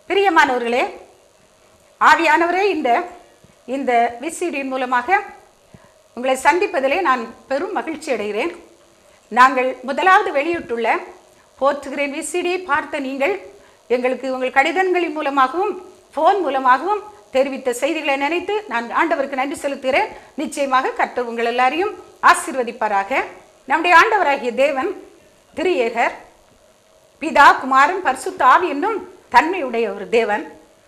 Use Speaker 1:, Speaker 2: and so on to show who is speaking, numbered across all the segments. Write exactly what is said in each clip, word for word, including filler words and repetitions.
Speaker 1: பிரியமானவர்களே, ஆவியானவரே, இந்த இந்த விசிடியின் மூலமாக உங்களை சந்திப்பதிலே நான் பெரும் மகிழ்ச்சி அடைகிறேன். நாங்கள் முதலாவது வெளியிட்டுள்ள போற்றுகிறேன் விசிடியை பார்த்த நீங்கள் எங்களுக்கு உங்கள் கடிதங்களின் மூலமாகவும் ஃபோன் மூலமாகவும் தெரிவித்த செய்திகளை நினைத்து நான் ஆண்டவருக்கு நன்றி செலுத்துகிறேன். நிச்சயமாக கர்த்தர் உங்கள் எல்லாரையும் ஆசீர்வதிப்பாராக. நம்முடைய ஆண்டவராகிய தேவன் திரியேகர், பிதா, குமாரன், பரிசுத்த ஆவி என்னும் தன்மையுடைய ஒரு தேவன்.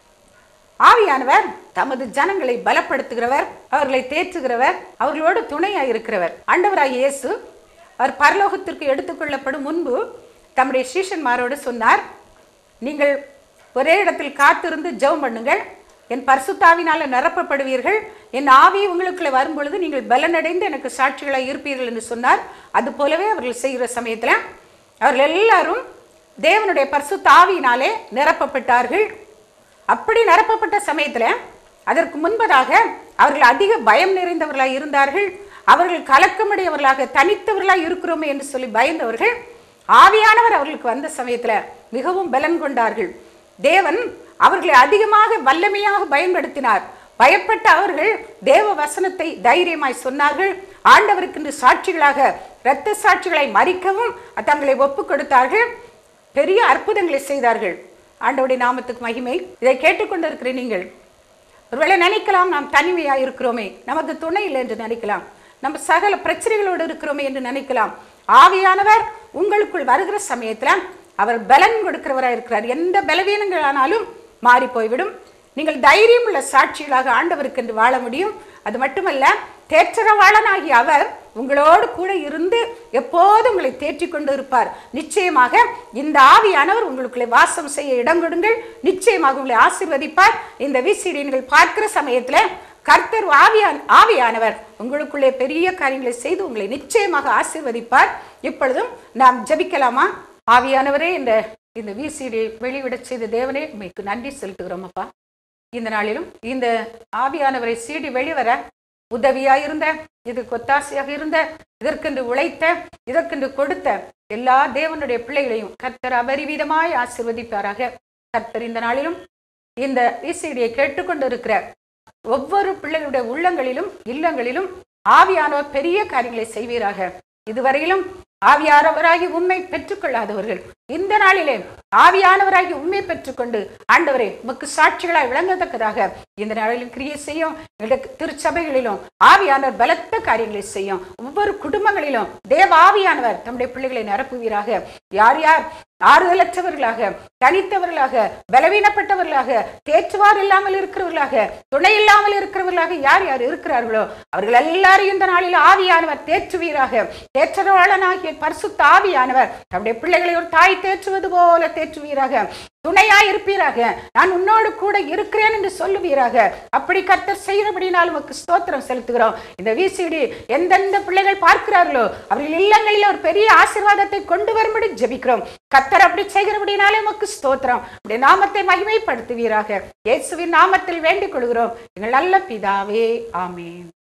Speaker 1: ஆவியானவர் தமது ஜனங்களை பலப்படுத்துகிறவர், அவர்களை தேற்றுகிறவர், அவர்களோடு துணையாக இருக்கிறவர். ஆண்டவராகிய இயேசு அவர் பரலோகத்திற்கு எடுத்துக்கொள்ளப்படும் முன்பு தம்முடைய சீஷன்மாரோடு சொன்னார், நீங்கள் ஒரே இடத்தில் காத்திருந்து ஜெபம் பண்ணுங்கள், என் பரிசுத்தாவினால நிரப்பப்படுவீர்கள், என் ஆவி உங்களுக்குள்ள வரும்பொழுது நீங்கள் பலனடைந்து எனக்கு சாட்சிகளாக இருப்பீர்கள் என்று சொன்னார். அது போலவே அவர்கள் செய்கிற சமயத்தில் அவர்கள் எல்லாரும் தேவனுடைய பரிசுத்த ஆவியினாலே நிரப்பப்பட்டார்கள். அப்படி நிரப்பப்பட்ட சமயத்தில் அதற்கு முன்பதாக அவர்கள் அதிக பயம் நிறைந்தவர்களாக இருந்தார்கள். அவர்கள் கலக்கமுடையவர்களாக தனித்தவர்களாக இருக்கிறோமே என்று சொல்லி பயந்தவர்கள். ஆவியானவர் அவர்களுக்கு வந்த சமயத்தில் மிகவும் பலன் கொண்டார்கள். தேவன் அவர்களை அதிகமாக வல்லமையாக பயன்படுத்தினார். பயப்பட்ட அவர்கள் தேவ வசனத்தை தைரியமாய் சொன்னார்கள். ஆண்டவருக்கு சாட்சிகளாக இரத்த சாட்சிகளை மறிக்கவும் தங்களை ஒப்பு கொடுத்தார்கள். பெரிய அற்புதங்களை செய்தார்கள். ஆண்டவருடைய நாமத்துக்கு மகிமை. இதை கேட்டுக்கொண்டிருக்கிற நீங்கள் ஒருவேளை நினைக்கலாம், நாம் தனிமையாக இருக்கிறோமே, நமக்கு துணை இல்லை என்று நினைக்கலாம், நம்ம சகல பிரச்சனைகளோடு இருக்கிறோமே என்று நினைக்கலாம். ஆவியானவர் உங்களுக்குள் வருகிற சமயத்தில் அவர் பலன் கொடுக்கிறவராக இருக்கிறார். எந்த பலவீனங்கள் ஆனாலும் மாறி போய்விடும். நீங்கள் தைரியம் உள்ள சாட்சிகளாக ஆண்டவருக்கு என்று வாழ முடியும். அது மட்டுமல்ல, தேற்றரவாளனாகிய அவர் உங்களோடு கூட இருந்து எப்போதும் உங்களை தேற்றிக் கொண்டு இருப்பார். நிச்சயமாக இந்த ஆவியானவர் உங்களுக்குள்ளே வாசம் செய்ய இடம் கொடுங்கள். நிச்சயமாக உங்களை ஆசீர்வதிப்பார். இந்த விசிடி நீங்கள் பார்க்கிற சமயத்தில் கர்த்தர் ஆவியான் ஆவியானவர் உங்களுக்குள்ளே பெரிய காரியங்களை செய்து உங்களை நிச்சயமாக ஆசீர்வதிப்பார். இப்பொழுதும் நாம் ஜெபிக்கலாமா? ஆவியானவரே, இந்த இந்த விசிடி வெளிவிட செய்த தேவனே உமைக்கு நன்றி செலுத்துகிறோம் அப்பா. இந்த நாளிலும் இந்த ஆவியானவரை சீடி வெளிவர உதவியாயிருந்த, இதுக்கு ஒத்தாசையாக இருந்த, இதற்கென்று உழைத்த, இதற்கென்று கொடுத்த எல்லா தேவனுடைய பிள்ளைகளையும் கர்த்தர் அபரிவிதமாய் ஆசீர்வதிப்பாராக. கர்த்தர் இந்த நாளிலும் இந்த விசிடியை கேட்டுக்கொண்டு இருக்கிற ஒவ்வொரு பிள்ளைகளுடைய உள்ளங்களிலும் இல்லங்களிலும் ஆவியானவர் பெரிய காரியங்களை செய்வீராக. இதுவரையிலும் ஆவியானவராகி உண்மை பெற்றுக்கொள்ளாதவர்கள் இந்த நாளிலே ஆவியானவராகி உண்மை பெற்றுக்கொண்டு ஆண்டவரே உமக்கு சாட்சிகளாய் விளங்கத்தக்கதாக இந்த நாளிலும் கிரியை செய்யும். திருச்சபைகளிலும் ஆவியானவர் பலத்த காரியங்களை செய்யும். ஒவ்வொரு குடும்பங்களிலும் தேவ ஆவியானவர் தம்முடைய பிள்ளைகளை நிரப்புவீராக. யார் யார் ஆறுதலற்றவர்களாக, தனித்தவர்களாக, பலவீனப்பட்டவர்களாக, தேற்றுவார் இல்லாமல் இருக்கிறவர்களாக, துணை இல்லாமல் இருக்கிறவர்களாக யார் யார் இருக்கிறார்களோ அவர்கள் எல்லாரையும் இந்த நாளில் ஆவியானவர் தேற்றுவீராக. தேற்றவாளனாகிய பரிசுத்த ஆவியானவர் நம்முடைய பிள்ளைகளை ஒரு தாய் தேற்றுவது போல தேற்றுவீராக. துணையாய் இருப்பீராக. நான் உன்னோடு கூட இருக்கிறேன் என்று சொல்லுவீராக. அப்படி கர்த்தர் செய்கிறபடினால் உமக்கு ஸ்தோத்திரம் செலுத்துகிறோம். இந்த விசிடி எந்தெந்த பிள்ளைகள் பார்க்கிறார்களோ அவர்கள் இல்லங்களில் ஒரு பெரிய ஆசீர்வாதத்தை கொண்டு வரும்படி ஜெபிக்கிறோம். கர்த்தர் அப்படி செய்கிறபடினாலே உமக்கு ஸ்தோத்திரம். உடைய நாமத்தை மகிமைப்படுத்துவீராக. இயேசுவின் நாமத்தில் வேண்டிக் கொள்கிறோம் எங்கள் நல்ல பிதாவே, ஆமென்.